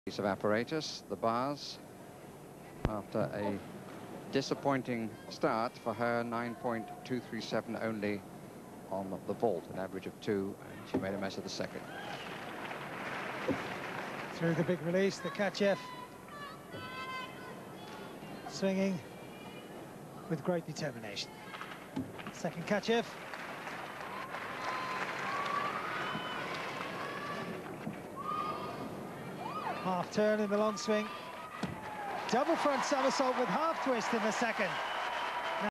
Piece of apparatus, the bars, after a disappointing start for her, 9.237 only on the vault, an average of 2, and she made a mess of the second. Through the big release, the Kachev swinging with great determination. Second Kachev. Half turn in the long swing. Double front somersault with half twist in the second.